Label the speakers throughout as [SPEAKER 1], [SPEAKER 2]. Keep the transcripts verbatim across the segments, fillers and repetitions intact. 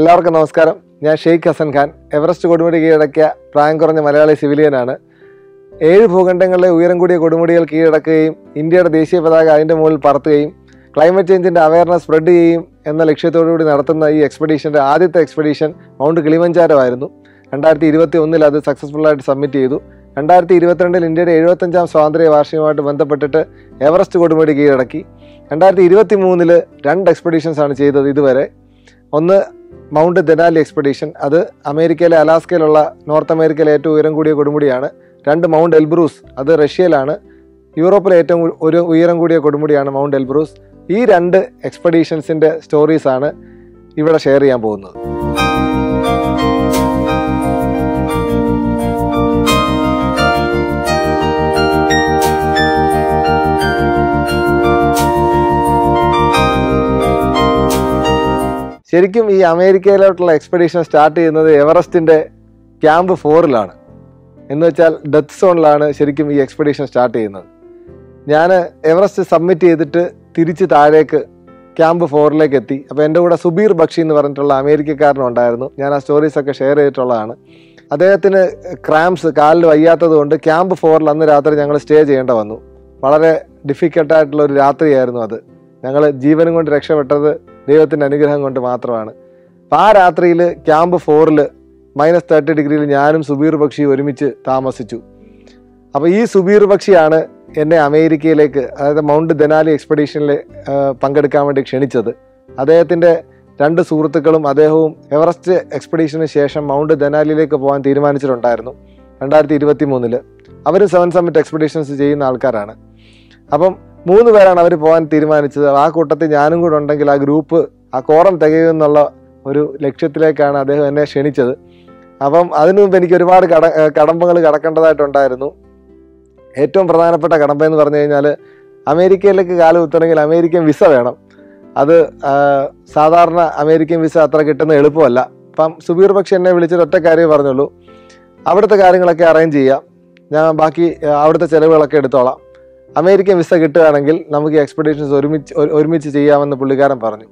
[SPEAKER 1] എല്ലാവർക്കും നമസ്കാരം. ഞാൻ ഷെയ്ഖ് ഹസൻ ഖാൻ. എവറസ്റ്റ് കൊടുമുടി കീഴടക്കിയ പ്രായം കുറഞ്ഞ മലയാളി സിവിലിയനാണ്. ഏഴ് ഭൂഖണ്ഡങ്ങളിലെ ഉയരം കൂടിയ കൊടുമുടികൾ കീഴടക്കുകയും ഇന്ത്യയുടെ ദേശീയ പതാക അതിൻ്റെ മുകളിൽ പറത്തുകയും ക്ലൈമറ്റ് ചേഞ്ചിൻ്റെ അവയർനെസ് സ്പ്രെഡ് ചെയ്യുകയും എന്ന ലക്ഷ്യത്തോടുകൂടി നടത്തുന്ന ഈ എക്സ്പെഡീഷൻ്റെ ആദ്യത്തെ എക്സ്പെഡീഷൻ മൗണ്ട് കിളിമഞ്ചാരോ ആയിരുന്നു. രണ്ടായിരത്തി ഇരുപത്തി ഒന്നിൽ അത് സക്സസ്ഫുള്ളായിട്ട് സബ്മിറ്റ് ചെയ്തു. രണ്ടായിരത്തി ഇരുപത്തിരണ്ടിൽ ഇന്ത്യയുടെ എഴുപത്തഞ്ചാം സ്വാതന്ത്ര്യ വാർഷികമായിട്ട് ബന്ധപ്പെട്ടിട്ട് എവറസ്റ്റ് കൊടുമുടി കീഴടക്കി. രണ്ടായിരത്തി ഇരുപത്തി മൂന്നില് രണ്ട് എക്സ്പെഡീഷൻസാണ് ചെയ്തത് ഇതുവരെ. ഒന്ന് മൗണ്ട് ദെനാലി എക്സ്പെഡീഷൻ, അത് അമേരിക്കയിലെ അലാസ്കയിലുള്ള നോർത്ത് അമേരിക്കയിലെ ഏറ്റവും ഉയരം കൂടിയ കൊടുമുടിയാണ്. രണ്ട് മൗണ്ട് എൽബ്രൂസ്, അത് റഷ്യയിലാണ്. യൂറോപ്പിലെ ഏറ്റവും ഒരു ഉയരം കൂടിയ കൊടുമുടിയാണ് മൗണ്ട് എൽബ്രൂസ്. ഈ രണ്ട് എക്സ്പെഡീഷൻസിൻ്റെ സ്റ്റോറീസാണ് ഇവിടെ ഷെയർ ചെയ്യാൻ പോകുന്നത്. ശരിക്കും ഈ അമേരിക്കയിലോട്ടുള്ള എക്സ്പെഡീഷൻ സ്റ്റാർട്ട് ചെയ്യുന്നത് എവറസ്റ്റിൻ്റെ ക്യാമ്പ് ഫോറിലാണ്. എന്ന് വെച്ചാൽ ഡെത്ത് സോണിലാണ് ശരിക്കും ഈ എക്സ്പെഡീഷൻ സ്റ്റാർട്ട് ചെയ്യുന്നത്. ഞാൻ എവറസ്റ്റ് സബ്മിറ്റ് ചെയ്തിട്ട് തിരിച്ച് താഴേക്ക് ക്യാമ്പ് ഫോറിലേക്ക് എത്തി. അപ്പോൾ എൻ്റെ കൂടെ സുബീർ ബക്ഷി എന്ന് പറഞ്ഞിട്ടുള്ള അമേരിക്കക്കാരനുണ്ടായിരുന്നു. ഞാൻ ആ സ്റ്റോറീസൊക്കെ ഷെയർ ചെയ്തിട്ടുള്ളതാണ്. അദ്ദേഹത്തിന് ക്രാംസ് കാലിൽ വയ്യാത്തത് കൊണ്ട് ക്യാമ്പ് ഫോറിൽ അന്ന് രാത്രി ഞങ്ങൾ സ്റ്റേ ചെയ്യേണ്ട വന്നു. വളരെ ഡിഫിക്കൽട്ടായിട്ടുള്ള ഒരു രാത്രിയായിരുന്നു അത്. ഞങ്ങൾ ജീവനും കൊണ്ട് രക്ഷപ്പെട്ടത് ദൈവത്തിൻ്റെ അനുഗ്രഹം കൊണ്ട് മാത്രമാണ്. അപ്പം ആ രാത്രിയിൽ ക്യാമ്പ് ഫോറിൽ മൈനസ് തേർട്ടി ഡിഗ്രിയിൽ ഞാനും സുബീർ ബക്ഷി ഒരുമിച്ച് താമസിച്ചു. അപ്പോൾ ഈ സുബീർ ബക്ഷിയാണ് എന്നെ അമേരിക്കയിലേക്ക്, അതായത് മൗണ്ട് ദെനാലി എക്സ്പെഡീഷനിൽ പങ്കെടുക്കാൻ വേണ്ടി ക്ഷണിച്ചത്. അദ്ദേഹത്തിൻ്റെ രണ്ട് സുഹൃത്തുക്കളും അദ്ദേഹവും എവറസ്റ്റ് എക്സ്പെഡീഷന് ശേഷം മൗണ്ട് ദെനാലിയിലേക്ക് പോകാൻ തീരുമാനിച്ചിട്ടുണ്ടായിരുന്നു രണ്ടായിരത്തി ഇരുപത്തി മൂന്നില്. അവർ സെവൻ സമ്മിറ്റ് എക്സ്പെഡീഷൻസ് ചെയ്യുന്ന ആൾക്കാരാണ്. അപ്പം മൂന്ന് പേരാണ് അവർ പോകാൻ തീരുമാനിച്ചത്. ആ കൂട്ടത്തിൽ ഞാനും കൂടെ ഉണ്ടെങ്കിൽ ആ ഗ്രൂപ്പ്, ആ കോറം തികയുമെന്നുള്ള ഒരു ലക്ഷ്യത്തിലേക്കാണ് അദ്ദേഹം എന്നെ ക്ഷണിച്ചത്. അപ്പം അതിനു മുമ്പ് എനിക്ക് ഒരുപാട് കട കടമ്പകൾ കടക്കേണ്ടതായിട്ടുണ്ടായിരുന്നു. ഏറ്റവും പ്രധാനപ്പെട്ട കടമ്പ എന്ന് പറഞ്ഞു കഴിഞ്ഞാൽ അമേരിക്കയിലേക്ക് കാല് കുത്തണമെങ്കിൽ അമേരിക്കൻ വിസ വേണം. അത് സാധാരണ അമേരിക്കൻ വിസ അത്ര കിട്ടുന്ന എളുപ്പമല്ല. അപ്പം സുബീർ ബക്ഷി എന്നെ വിളിച്ചിട്ട് ഒറ്റ കാര്യമേ പറഞ്ഞുള്ളൂ, അവിടുത്തെ കാര്യങ്ങളൊക്കെ അറേഞ്ച് ചെയ്യാം, ഞാൻ ബാക്കി അവിടുത്തെ ചിലവുകളൊക്കെ എടുത്തോളാം, അമേരിക്കൻ വിസ കിട്ടുകയാണെങ്കിൽ നമുക്ക് എക്സ്പെഡീഷൻസ് ഒരുമിച്ച് ഒരുമിച്ച് ചെയ്യാമെന്ന് പുള്ളിക്കാരൻ പറഞ്ഞു.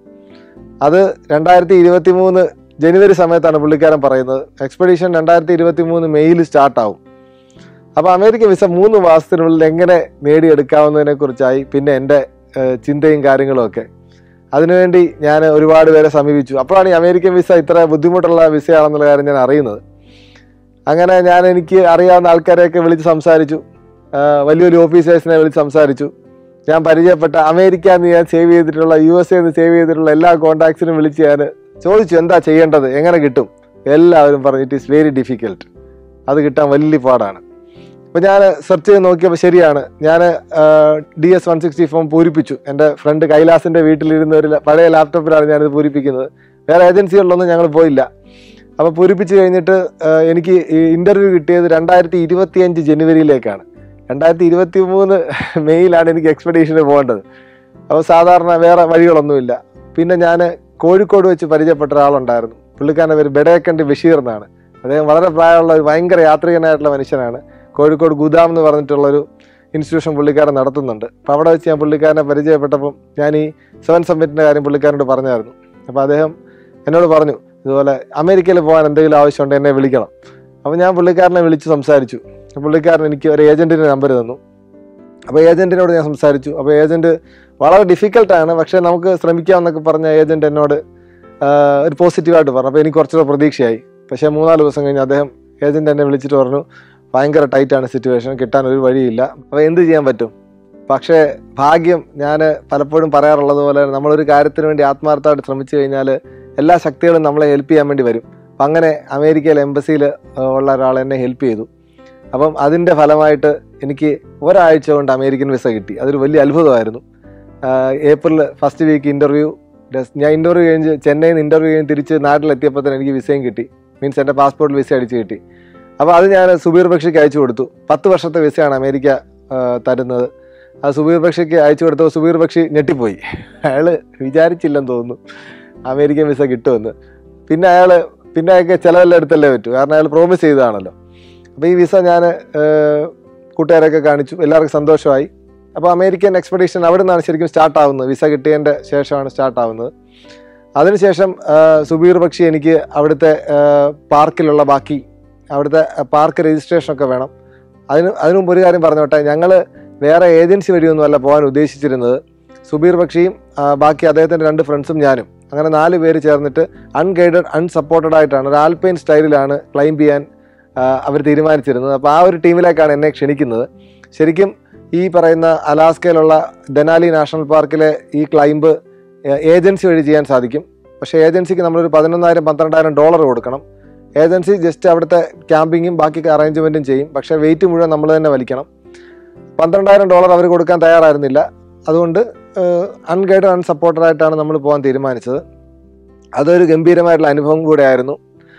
[SPEAKER 1] അത് രണ്ടായിരത്തി ഇരുപത്തി മൂന്ന് ജനുവരി സമയത്താണ് പുള്ളിക്കാരൻ പറയുന്നത്. എക്സ്പെഡീഷൻ രണ്ടായിരത്തി ഇരുപത്തി മൂന്ന് മെയ്യിൽ സ്റ്റാർട്ടാവും. അപ്പോൾ അമേരിക്കൻ വിസ മൂന്ന് മാസത്തിനുള്ളിൽ എങ്ങനെ നേടിയെടുക്കാവുന്നതിനെ കുറിച്ചായി പിന്നെ എൻ്റെ ചിന്തയും കാര്യങ്ങളും ഒക്കെ. അതിനുവേണ്ടി ഞാൻ ഒരുപാട് പേരെ സമീപിച്ചു. അപ്പോഴാണ് ഈ അമേരിക്കൻ വിസ ഇത്ര ബുദ്ധിമുട്ടുള്ള വിസയാണെന്നുള്ള കാര്യം ഞാൻ അറിയുന്നത്. അങ്ങനെ ഞാൻ എനിക്ക് അറിയാവുന്ന ആൾക്കാരെയൊക്കെ വിളിച്ച് സംസാരിച്ചു. വലിയ വലിയ ഓഫീസേഴ്സിനെ വിളിച്ച് സംസാരിച്ചു. ഞാൻ പരിചയപ്പെട്ട അമേരിക്ക എന്ന് ഞാൻ സേവ് ചെയ്തിട്ടുള്ള, യു എസ് എന്ന് സേവ് ചെയ്തിട്ടുള്ള എല്ലാ കോൺടാക്ട്സിനും വിളിച്ച് ഞാൻ ചോദിച്ചു എന്താ ചെയ്യേണ്ടത്, എങ്ങനെ കിട്ടും. എല്ലാവരും പറഞ്ഞു ഇറ്റ് ഈസ് വെരി ഡിഫിക്കൽട്ട്, അത് കിട്ടാൻ വലിയ പാടാണ്. അപ്പോൾ ഞാൻ സെർച്ച് ചെയ്ത് നോക്കിയപ്പോൾ ശരിയാണ്. ഞാൻ D S one sixty form പൂരിപ്പിച്ചു. എൻ്റെ ഫ്രണ്ട് കൈലാസിൻ്റെ വീട്ടിലിരുന്ന ഒരു പഴയ ലാപ്ടോപ്പിലാണ് ഞാനിത് പൂരിപ്പിക്കുന്നത്. വേറെ ഏജൻസികളിലൊന്നും ഞങ്ങൾ പോയില്ല. അപ്പോൾ പൂരിപ്പിച്ച് കഴിഞ്ഞിട്ട് എനിക്ക് ഇൻ്റർവ്യൂ കിട്ടിയത് രണ്ടായിരത്തി ഇരുപത്തി അഞ്ച് ജനുവരിയിലേക്കാണ്. രണ്ടായിരത്തി ഇരുപത്തി മൂന്ന് മെയ്യിലാണ് എനിക്ക് എക്സ്പെഡീഷന് പോകേണ്ടത്. അപ്പോൾ സാധാരണ വേറെ വഴികളൊന്നുമില്ല. പിന്നെ ഞാൻ കോഴിക്കോട് വെച്ച് പരിചയപ്പെട്ട ഒരാളുണ്ടായിരുന്നു. പുള്ളിക്കാരൻ്റെ പേര് ബെഡേക്കണ്ടി ബഷീർ എന്നാണ്. അദ്ദേഹം വളരെ പ്രായമുള്ള ഒരു ഭയങ്കര യാത്രികനായിട്ടുള്ള മനുഷ്യനാണ്. കോഴിക്കോട് ഗുദാം എന്ന് പറഞ്ഞിട്ടുള്ളൊരു ഇൻസ്റ്റിറ്റ്യൂഷൻ പുള്ളിക്കാരൻ നടത്തുന്നുണ്ട്. അപ്പോൾ അവിടെ വെച്ച് ഞാൻ പുള്ളിക്കാരനെ പരിചയപ്പെട്ടപ്പം ഞാൻ ഈ സെവൻ സമ്മിറ്റിൻ്റെ കാര്യം പുള്ളിക്കാരനോട് പറഞ്ഞായിരുന്നു. അപ്പോൾ അദ്ദേഹം എന്നോട് പറഞ്ഞു ഇതുപോലെ അമേരിക്കയിൽ പോകാൻ എന്തെങ്കിലും ആവശ്യമുണ്ട് എന്നെ വിളിക്കണം. അപ്പോൾ ഞാൻ പുള്ളിക്കാരനെ വിളിച്ച് സംസാരിച്ചു. പുള്ളിക്കാരൻ എനിക്ക് ഒരു ഏജൻറ്റിൻ്റെ നമ്പർ തന്നു. അപ്പോൾ ഏജൻറ്റിനോട് ഞാൻ സംസാരിച്ചു. അപ്പോൾ ഏജൻറ്റ് വളരെ ഡിഫിക്കൽട്ടാണ്, പക്ഷേ നമുക്ക് ശ്രമിക്കാമെന്നൊക്കെ പറഞ്ഞ ഏജൻറ്റ് എന്നോട് ഒരു പോസിറ്റീവായിട്ട് പറഞ്ഞു. അപ്പോൾ എനിക്ക് കുറച്ചുകൂടെ പ്രതീക്ഷയായി. പക്ഷേ മൂന്നാല് ദിവസം കഴിഞ്ഞ് അദ്ദേഹം ഏജൻറ്റ് എന്നെ വിളിച്ചിട്ട് പറഞ്ഞു ഭയങ്കര ടൈറ്റാണ് സിറ്റുവേഷൻ, കിട്ടാൻ ഒരു വഴിയില്ല, അപ്പോൾ എന്ത് ചെയ്യാൻ പറ്റും. പക്ഷേ ഭാഗ്യം, ഞാൻ പലപ്പോഴും പറയാറുള്ളത് പോലെ നമ്മളൊരു കാര്യത്തിന് വേണ്ടി ആത്മാർത്ഥമായിട്ട് ശ്രമിച്ചു കഴിഞ്ഞാൽ എല്ലാ ശക്തികളും നമ്മളെ ഹെൽപ്പ് ചെയ്യാൻ വേണ്ടി വരും. അപ്പം അങ്ങനെ അമേരിക്കയിലെ എംബസിയിൽ ഉള്ള ഒരാൾ എന്നെ ഹെൽപ്പ് ചെയ്തു. അപ്പം അതിൻ്റെ ഫലമായിട്ട് എനിക്ക് ഒരാഴ്ച കൊണ്ട് അമേരിക്കൻ വിസ കിട്ടി. അതൊരു വലിയ അത്ഭുതമായിരുന്നു. ഏപ്രിൽ ഫസ്റ്റ് വീക്ക് ഇൻ്റർവ്യൂ, ഞാൻ ഇൻ്റർവ്യൂ കഴിഞ്ഞ് ചെന്നൈയിൽ നിന്ന് ഇൻ്റർവ്യൂ കഴിഞ്ഞ് തിരിച്ച് നാട്ടിലെത്തിയപ്പോൾ തന്നെ എനിക്ക് വിസയും കിട്ടി. മീൻസ് എൻ്റെ പാസ്പോർട്ടിൽ വിസ അടിച്ച് കിട്ടി. അപ്പോൾ അത് ഞാൻ സുബീർ ബക്ഷിക്ക് അയച്ചു കൊടുത്തു. പത്ത് വർഷത്തെ വിസയാണ് അമേരിക്ക തരുന്നത്. അത് സുബീർ ബക്ഷിക്ക് അയച്ചു കൊടുത്തപ്പോൾ സുബീർ ബക്ഷി ഞെട്ടിപ്പോയി. അയാൾ വിചാരിച്ചില്ലെന്ന് തോന്നുന്നു അമേരിക്കൻ വിസ കിട്ടുമെന്ന്. പിന്നെ അയാൾ പിന്നെ അയാൾക്ക് ചിലവെല്ലാം എടുത്തല്ലേ പറ്റൂ, കാരണം അയാൾ പ്രോമിസ് ചെയ്തതാണല്ലോ. അപ്പോൾ ഈ വിസ ഞാൻ കൂട്ടുകാരൊക്കെ കാണിച്ചു, എല്ലാവർക്കും സന്തോഷമായി. അപ്പോൾ അമേരിക്കൻ എക്സ്പെഡീഷൻ അവിടെ നിന്നാണ് ശരിക്കും സ്റ്റാർട്ടാവുന്നത്. വിസ കിട്ടിയതിൻ്റെ ശേഷമാണ് സ്റ്റാർട്ടാവുന്നത്. അതിനുശേഷം സുബീർ ബക്ഷി എനിക്ക് അവിടുത്തെ പാർക്കിലുള്ള ബാക്കി അവിടുത്തെ പാർക്ക് രജിസ്ട്രേഷനൊക്കെ വേണം. അതിന് അതിനു മുമ്പ് ഒരു കാര്യം പറഞ്ഞോട്ടെ, ഞങ്ങൾ വേറെ ഏജൻസി വഴിയൊന്നുമല്ല പോകാൻ ഉദ്ദേശിച്ചിരുന്നത്. സുബീർ ബക്ഷിയും ബാക്കി അദ്ദേഹത്തിൻ്റെ രണ്ട് ഫ്രണ്ട്സും ഞാനും അങ്ങനെ നാല് പേര് ചേർന്നിട്ട് അൺഗൈഡഡ് അൺസപ്പോർട്ടഡ് ആയിട്ടാണ് ഒരു ആൽപൈൻ സ്റ്റൈലിലാണ് ക്ലൈംബ് ചെയ്യാൻ അവർ തീരുമാനിച്ചിരുന്നത്. അപ്പോൾ ആ ഒരു ടീമിലേക്കാണ് എന്നെ ക്ഷണിക്കുന്നത്. ശരിക്കും ഈ പറയുന്ന അലാസ്കയിലുള്ള ദനാലി നാഷണൽ പാർക്കിലെ ഈ ക്ലൈംബ് ഏജൻസി വഴി ചെയ്യാൻ സാധിക്കും. പക്ഷേ ഏജൻസിക്ക് നമ്മളൊരു പതിനൊന്നായിരം പന്ത്രണ്ടായിരം ഡോളർ കൊടുക്കണം. ഏജൻസി ജസ്റ്റ് അവിടുത്തെ ക്യാമ്പിങ്ങും ബാക്കി അറേഞ്ച്മെൻറ്റും ചെയ്യും. പക്ഷേ വെയിറ്റ് മുഴുവൻ നമ്മൾ തന്നെ വലിക്കണം. പന്ത്രണ്ടായിരം ഡോളർ അവർ കൊടുക്കാൻ തയ്യാറായിരുന്നില്ല. അതുകൊണ്ട് അൺഗൈഡഡ് അൺസപ്പോർട്ടഡ് ആയിട്ടാണ് നമ്മൾ പോകാൻ തീരുമാനിച്ചത്. അതൊരു ഗംഭീരമായിട്ടുള്ള അനുഭവം കൂടെ ആയിരുന്നു.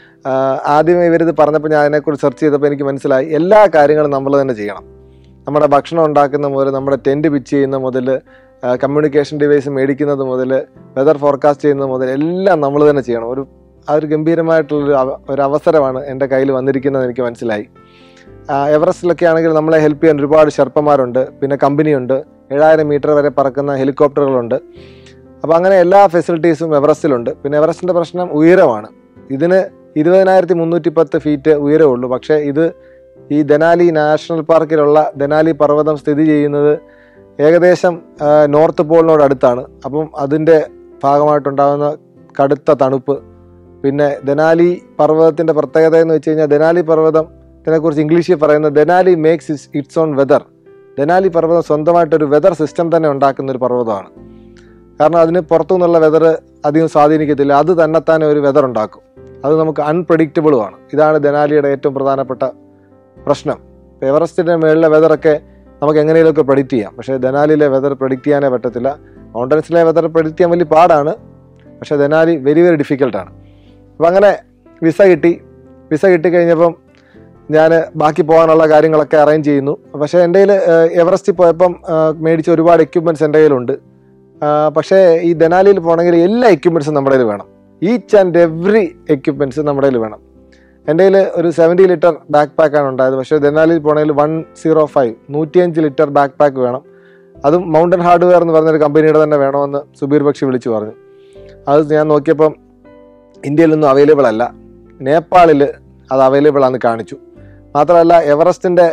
[SPEAKER 1] ആദ്യമേ ഇവരിത് പറഞ്ഞപ്പോൾ ഞാൻ അതിനെക്കുറിച്ച് സെർച്ച് ചെയ്തപ്പോൾ എനിക്ക് മനസ്സിലായി എല്ലാ കാര്യങ്ങളും നമ്മൾ തന്നെ ചെയ്യണം. നമ്മുടെ ഭക്ഷണം ഉണ്ടാക്കുന്ന മുതൽ, നമ്മുടെ ടെൻറ്റ് പിച്ച് ചെയ്യുന്ന മുതൽ, കമ്മ്യൂണിക്കേഷൻ ഡിവൈസ് മേടിക്കുന്നത് മുതൽ, വെതർ ഫോർകാസ്റ്റ് ചെയ്യുന്നത് മുതൽ എല്ലാം നമ്മൾ തന്നെ ചെയ്യണം. ഒരു ആ ഒരു ഗംഭീരമായിട്ടുള്ളൊരു ഒരു അവസരമാണ് എൻ്റെ കയ്യിൽ വന്നിരിക്കുന്നത് എനിക്ക് മനസ്സിലായി. എവറസ്റ്റിലൊക്കെ ആണെങ്കിൽ നമ്മളെ ഹെൽപ്പ് ചെയ്യാൻ ഒരുപാട് ഷെർപ്പന്മാരുണ്ട്, പിന്നെ കമ്പനിയുണ്ട്, ഏഴായിരം മീറ്റർ വരെ പറക്കുന്ന ഹെലികോപ്റ്ററുകളുണ്ട്. അപ്പോൾ അങ്ങനെ എല്ലാ ഫെസിലിറ്റീസും എവറസ്റ്റിലുണ്ട്. പിന്നെ എവറസ്റ്റിൻ്റെ പ്രശ്നം ഉയരമാണ്. ഇതിന് ഇരുപതിനായിരത്തി മുന്നൂറ്റി പത്ത് ഫീറ്റ് ഉയരമുള്ളൂ. പക്ഷേ ഇത് ഈ ദനാലി നാഷണൽ പാർക്കിലുള്ള ദനാലി പർവ്വതം സ്ഥിതി ചെയ്യുന്നത് ഏകദേശം നോർത്ത് പോളിനോട് അടുത്താണ്. അപ്പം അതിൻ്റെ ഭാഗമായിട്ടുണ്ടാകുന്ന കടുത്ത തണുപ്പ്, പിന്നെ ദനാലി പർവ്വതത്തിൻ്റെ പ്രത്യേകത എന്ന് വെച്ച് കഴിഞ്ഞാൽ ദനാലി പർവ്വതത്തിനെക്കുറിച്ച് ഇംഗ്ലീഷിൽ പറയുന്നത് Denali makes its own weather. Denali പർവ്വതം സ്വന്തമായിട്ടൊരു വെതർ സിസ്റ്റം തന്നെ ഉണ്ടാക്കുന്ന ഒരു പർവ്വതമാണ്. കാരണം അതിന് പുറത്തു നിന്നുള്ള വെതർ അധികം സ്വാധീനിക്കത്തില്ല, അത് തന്നെത്താനെ ഒരു വെതർ ഉണ്ടാക്കും. അത് നമുക്ക് അൺപ്രഡിക്റ്റബിളുമാണ്. ഇതാണ് ദനാലിയുടെ ഏറ്റവും പ്രധാനപ്പെട്ട പ്രശ്നം. എവറസ്റ്റിൻ്റെ മുകളിലെ വെതറൊക്കെ നമുക്ക് എങ്ങനെയൊക്കെ പ്രെഡിക്റ്റ് ചെയ്യാം, പക്ഷേ ദനാലിയിലെ വെതർ പ്രെഡിക്റ്റ് ചെയ്യാനേ പറ്റത്തില്ല. മൗണ്ടൻസിലെ വെതർ പ്രെഡിക്റ്റ് ചെയ്യാൻ വലിയ പാടാണ്, പക്ഷേ ദനാലി വെരി വെരി ഡിഫിക്കൽട്ടാണ്. അപ്പം അങ്ങനെ വിസ കിട്ടി. വിസ കിട്ടിക്കഴിഞ്ഞപ്പം ഞാൻ ബാക്കി പോകാനുള്ള കാര്യങ്ങളൊക്കെ അറേഞ്ച് ചെയ്യുന്നു. പക്ഷേ എൻ്റെ കയ്യിൽ എവറസ്റ്റിൽ പോയപ്പം മേടിച്ച ഒരുപാട് എക്യുപ്മെൻറ്റ്സ് എൻ്റെ കയ്യിലുണ്ട്. പക്ഷേ ഈ ദനാലിയിൽ പോകണമെങ്കിൽ എല്ലാ എക്യുപ്മെൻറ്റ്സും നമ്മുടെ കയ്യിൽ വേണം. ഈച്ച് ആൻഡ് എവറി എക്യുപ്മെൻറ്റ്സ് നമ്മുടെ കയ്യിൽ വേണം. എൻ്റെ കയ്യിൽ ഒരു സെവൻറ്റി ലിറ്റർ ബാക്ക് പാക്കാണ് ഉണ്ടായത്. പക്ഷേ ദനാലിയിൽ പോകണമെങ്കിൽ വൺ സീറോ ഫൈവ് നൂറ്റിയഞ്ച് ലിറ്റർ ബാക്ക് പാക്ക് വേണം. അതും മൗണ്ടൻ ഹാർഡ്വെയർ എന്ന് പറഞ്ഞൊരു കമ്പനിയുടെ തന്നെ വേണമെന്ന് സുബീർ ബക്ഷി വിളിച്ചു പറഞ്ഞു. അത് ഞാൻ നോക്കിയപ്പം ഇന്ത്യയിലൊന്നും അവൈലബിൾ അല്ല, നേപ്പാളിൽ അത് അവൈലബിൾ ആണെന്ന് കാണിച്ചു. മാത്രമല്ല എവറസ്റ്റിൻ്റെ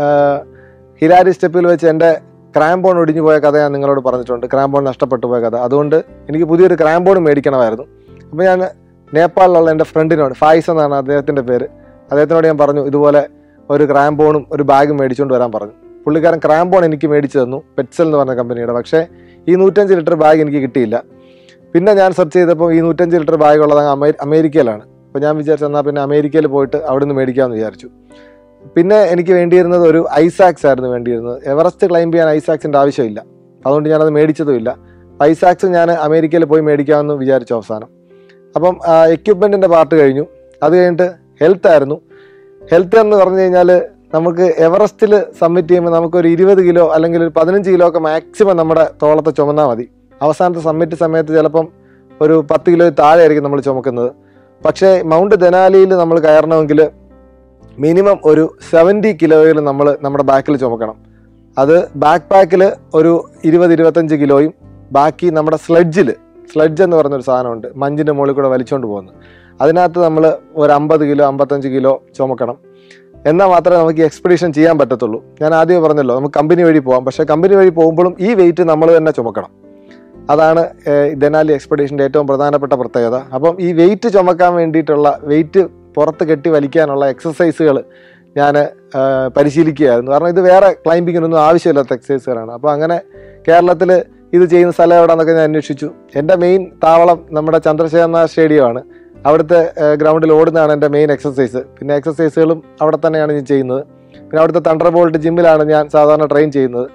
[SPEAKER 1] ഹിലാരി സ്റ്റെപ്പിൽ വെച്ച് എൻ്റെ ക്രാംബോൺ ഒടിഞ്ഞു പോയ കഥ ഞാൻ നിങ്ങളോട് പറഞ്ഞിട്ടുണ്ട്, ക്രാംബോൺ നഷ്ടപ്പെട്ടു പോയ കഥ. അതുകൊണ്ട് എനിക്ക് പുതിയൊരു ക്രാംബോൺ മേടിക്കണമായിരുന്നു. അപ്പോൾ ഞാൻ നേപ്പാളിലുള്ള എൻ്റെ ഫ്രണ്ടിനോട്, ഫായിസ് എന്നാണ് അദ്ദേഹത്തിൻ്റെ പേര്, അദ്ദേഹത്തിനോട് ഞാൻ പറഞ്ഞു ഇതുപോലെ ഒരു ക്രാംബോണും ഒരു ബാഗും മേടിച്ചുകൊണ്ട് വരാൻ പറഞ്ഞു. പുള്ളിക്കാരൻ ക്രാംബോൺ എനിക്ക് മേടിച്ചു തന്നു, പെറ്റ്സൽ എന്ന് പറഞ്ഞ കമ്പനിയുടെ. പക്ഷേ ഈ നൂറ്റഞ്ച് ലിറ്റർ ബാഗ് എനിക്ക് കിട്ടിയില്ല. പിന്നെ ഞാൻ സെർച്ച് ചെയ്തപ്പോൾ ഈ നൂറ്റഞ്ച് ലിറ്റർ ബാഗ് ഉള്ളത് അമേ അമേരിക്കയിലാണ്. അപ്പോൾ ഞാൻ വിചാരിച്ചു എന്നാൽ പിന്നെ അമേരിക്കയിൽ പോയിട്ട് അവിടെ നിന്ന് മേടിക്കാമെന്ന് വിചാരിച്ചു. പിന്നെ എനിക്ക് വേണ്ടിയിരുന്നത് ഒരു ഐസാക്സ് ആയിരുന്നു വേണ്ടിയിരുന്നത്. എവറസ്റ്റ് ക്ലൈംബ് ചെയ്യാൻ ഐസാക്സിൻ്റെ ആവശ്യമില്ല, അതുകൊണ്ട് ഞാനത് മേടിച്ചതുമില്ല. ഐസാക്സ് ഞാൻ അമേരിക്കയിൽ പോയി മേടിക്കാമെന്ന് വിചാരിച്ചു അവസാനം. അപ്പം എക്യുപ്മെൻറ്റിൻ്റെ പാർട്ട് കഴിഞ്ഞു. അത് കഴിഞ്ഞിട്ട് ഹെൽത്ത് ആയിരുന്നു. ഹെൽത്ത് എന്ന് പറഞ്ഞു കഴിഞ്ഞാൽ നമുക്ക് എവറസ്റ്റിൽ സബ്മിറ്റ് ചെയ്യുമ്പോൾ നമുക്കൊരു ഇരുപത് കിലോ അല്ലെങ്കിൽ ഒരു പതിനഞ്ച് കിലോ ഒക്കെ മാക്സിമം നമ്മുടെ തോളത്തെ ചുമന്നാൽ മതി. അവസാനത്തെ സബ്മിറ്റ് സമയത്ത് ചിലപ്പം ഒരു പത്ത് കിലോ താഴെ ആയിരിക്കും നമ്മൾ ചുമക്കുന്നത്. പക്ഷേ മൗണ്ട് ദനാലിയിൽ നമ്മൾ കയറണമെങ്കിൽ മിനിമം ഒരു സെവൻറ്റി കിലോയിൽ നമ്മൾ നമ്മുടെ ബാക്കിൽ ചുമക്കണം. അത് ബാക്ക് പാക്കിൽ ഒരു ഇരുപത് ഇരുപത്തഞ്ച് കിലോയും ബാക്കി നമ്മുടെ സ്ലെഡ്ജിൽ, സ്ലെഡ്ജ് എന്ന് പറഞ്ഞൊരു സാധനമുണ്ട് മഞ്ഞിൻ്റെ മുകളിൽ കൂടെ വലിച്ചുകൊണ്ട് പോകുന്നത്, അതിനകത്ത് നമ്മൾ ഒരു അമ്പത് കിലോ അമ്പത്തഞ്ച് കിലോ ചുമക്കണം. എന്നാൽ മാത്രമേ നമുക്ക് ഈ എക്സ്പെഡീഷൻ ചെയ്യാൻ പറ്റത്തുള്ളൂ. ഞാൻ ആദ്യമേ പറഞ്ഞല്ലോ നമുക്ക് കമ്പനി വഴി പോകാം, പക്ഷേ കമ്പനി വഴി പോകുമ്പോഴും ഈ വെയിറ്റ് നമ്മൾ തന്നെ ചുമക്കണം. അതാണ് ദനാലി എക്സ്പെഡീഷൻ്റെ ഏറ്റവും പ്രധാനപ്പെട്ട പ്രത്യേകത. അപ്പം ഈ വെയിറ്റ് ചുമക്കാൻ വേണ്ടിയിട്ടുള്ള, വെയിറ്റ് പുറത്ത് കെട്ടി വലിക്കാനുള്ള എക്സസൈസുകൾ ഞാൻ പരിശീലിക്കുകയായിരുന്നു. കാരണം ഇത് വേറെ ക്ലൈംബിങ്ങിനൊന്നും ആവശ്യമില്ലാത്ത എക്സസൈസുകളാണ്. അപ്പോൾ അങ്ങനെ കേരളത്തിൽ ഇത് ചെയ്യുന്ന സ്ഥലം എവിടെയെന്നൊക്കെ ഞാൻ അന്വേഷിച്ചു. എൻ്റെ മെയിൻ താവളം നമ്മുടെ ചന്ദ്രശേഖരനാഥ് സ്റ്റേഡിയമാണ്. അവിടുത്തെ ഗ്രൗണ്ടിൽ ഓടുന്നതാണ് എൻ്റെ മെയിൻ എക്സസൈസ്. പിന്നെ എക്സസൈസുകളും അവിടെ തന്നെയാണ് ഞാൻ ചെയ്യുന്നത്. പിന്നെ അവിടുത്തെ തണ്ടർ ബോൾട്ട് ജിമ്മിലാണ് ഞാൻ സാധാരണ ട്രെയിൻ ചെയ്യുന്നത്.